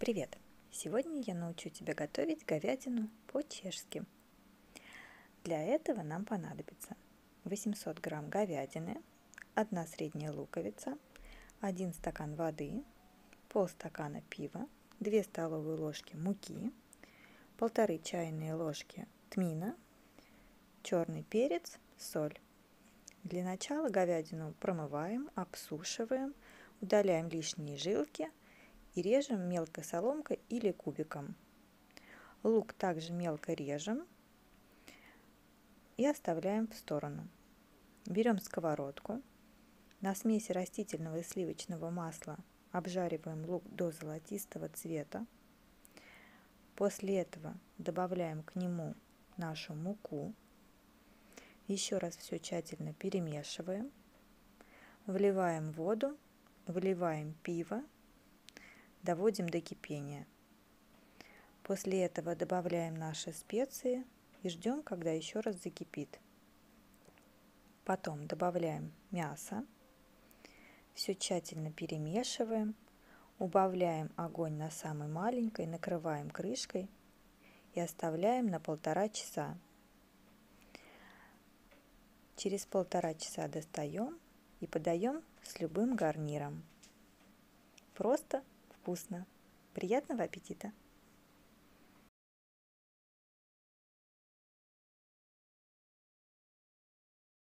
Привет! Сегодня я научу тебя готовить говядину по-чешски. Для этого нам понадобится 800 грамм говядины, 1 средняя луковица, 1 стакан воды, полстакана пива, 2 столовые ложки муки, 1,5 чайные ложки тмина, черный перец, соль. Для начала говядину промываем, обсушиваем, удаляем лишние жилки и режем мелкой соломкой или кубиком. Лук также мелко режем и оставляем в сторону. Берем сковородку, на смеси растительного и сливочного масла обжариваем лук до золотистого цвета. После этого добавляем к нему нашу муку. Еще раз все тщательно перемешиваем. Вливаем воду, вливаем пиво. Доводим до кипения. После этого добавляем наши специи и ждем, когда еще раз закипит. Потом добавляем мясо. Все тщательно перемешиваем. Убавляем огонь на самый маленький, накрываем крышкой и оставляем на 1,5 часа. Через 1,5 часа достаем и подаем с любым гарниром. Просто вкусно. Приятного аппетита!